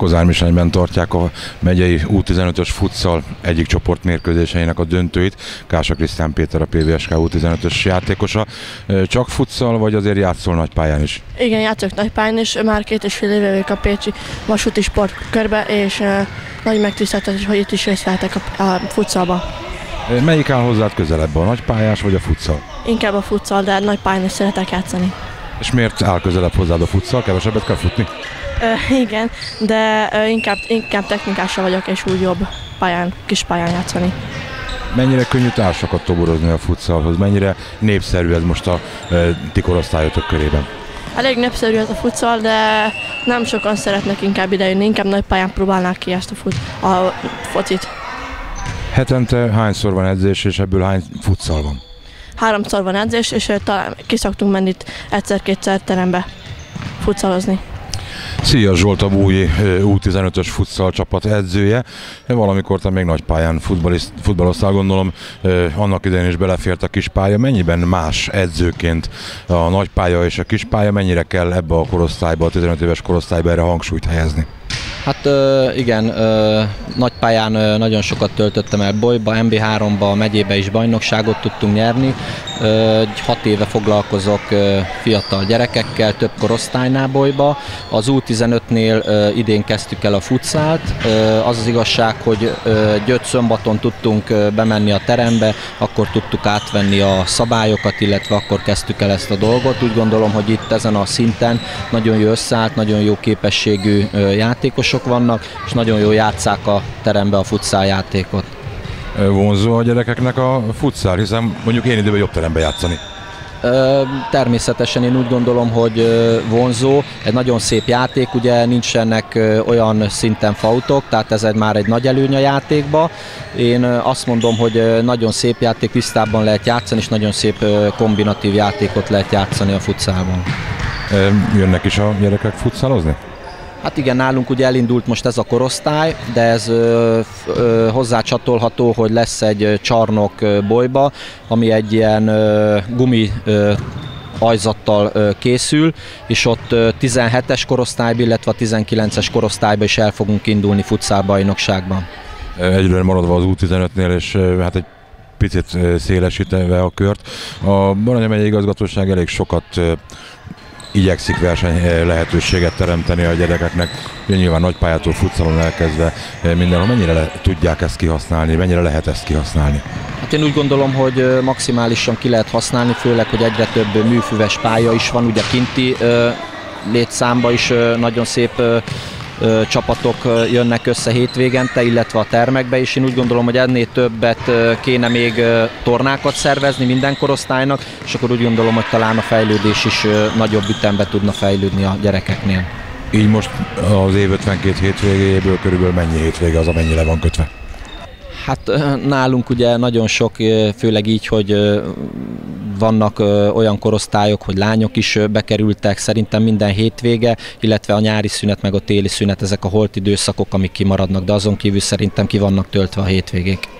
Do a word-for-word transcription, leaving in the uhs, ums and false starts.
Kozármisányban tartják a megyei U tizenötös futsal egyik csoportmérkőzéseinek a döntőit. Kása Krisztián Péter, a pé vé es ká U tizenötös játékosa. Csak futsal, vagy azért játszol nagypályán is? Igen, játszok nagypályán is. Már két és fél éve vagyok a Pécsi vasúti sportkörbe, és uh, nagy megtiszteltetés, hogy itt is részt vehetek a, a futsalba. Melyik áll hozzád közelebb, a nagypályás vagy a futsal? Inkább a futsal, de nagypályán is szeretek játszani. És miért áll közelebb hozzád a futsal? Kevesebbet kell futni? Uh, igen, de uh, inkább, inkább technikása vagyok, és úgy jobb pályán, kis pályán játszani. Mennyire könnyű társakat toborozni a futsalhoz? Mennyire népszerű ez most a uh, ti korosztályotok körében? Elég népszerű ez a futsal, de nem sokan szeretnek inkább idejönni, inkább nagy pályán próbálnák ki ezt a, fut, a focit. Hetente hányszor van edzés, és ebből hány futsal van? Háromszor van edzés, és talán ki szoktunk menni itt egyszer-kétszer terembe futszalozni. Szia Zsolt, a új U tizenötös futsal csapat edzője. Valamikor te még nagypályán futballoztál, gondolom, annak idején is belefért a kispálya. Mennyiben más edzőként a nagypálya és a kispálya, mennyire kell ebbe a korosztályba, a tizenöt éves korosztályba erre hangsúlyt helyezni? Hát igen, nagypályán nagyon sokat töltöttem el Bolyba, em bé háromba, a megyébe is bajnokságot tudtunk nyerni. Hat éve foglalkozok fiatal gyerekekkel, több korosztálynál Bolyba. Az U tizenötnél idén kezdtük el a futszált. Az az igazság, hogy Győr-szombaton tudtunk bemenni a terembe, akkor tudtuk átvenni a szabályokat, illetve akkor kezdtük el ezt a dolgot. Úgy gondolom, hogy itt ezen a szinten nagyon jó összeállt, nagyon jó képességű játékosok vannak, és nagyon jó játsszák a terembe a futszál játékot. Vonzó a gyerekeknek a futszál, hiszen mondjuk én időben jobb terembe játszani. Természetesen én úgy gondolom, hogy vonzó, egy nagyon szép játék, ugye nincsenek olyan szinten fautok, tehát ez egy már egy nagy előny a játékba. Én azt mondom, hogy nagyon szép játék, tisztában lehet játszani, és nagyon szép kombinatív játékot lehet játszani a futszálban. Jönnek is a gyerekek futszálozni? Hát igen, nálunk ugye elindult most ez a korosztály, de ez ö, ö, hozzácsatolható, hogy lesz egy csarnok Bolyba, ami egy ilyen ö, gumi ö, ajzattal ö, készül, és ott ö, tizenhetes korosztályban, illetve a tizenkilences korosztályban is el fogunk indulni futszálbajnokságban. Egyről maradva az U tizenötnél, és hát egy picit szélesítve a kört. A Baranya megyei igazgatóság elég sokat igyekszik verseny lehetőséget teremteni a gyerekeknek. Nyilván nagypályától, futszalon elkezdve mindenhol. Mennyire le, tudják ezt kihasználni, mennyire lehet ezt kihasználni? Hát én úgy gondolom, hogy maximálisan ki lehet használni, főleg, hogy egyre több műfüves pálya is van, ugye kinti létszámba is nagyon szép csapatok jönnek össze hétvégente, illetve a termekbe, és én úgy gondolom, hogy ennél többet kéne még tornákat szervezni minden korosztálynak, és akkor úgy gondolom, hogy talán a fejlődés is nagyobb ütembe tudna fejlődni a gyerekeknél. Így most az év ötvenkét hétvégéből körülbelül mennyi hétvége az, amennyi le van kötve? Hát nálunk ugye nagyon sok, főleg így, hogy vannak olyan korosztályok, hogy lányok is bekerültek, szerintem minden hétvége, illetve a nyári szünet meg a téli szünet, ezek a holt időszakok, amik kimaradnak, de azon kívül szerintem ki vannak töltve a hétvégék.